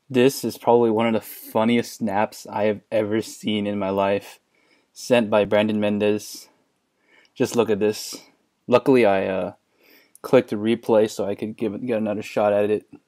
This is probably one of the funniest snaps I have ever seen in my life. Sent by Brandon Mendez. Just look at this. Luckily, I clicked replay so I could get another shot at it.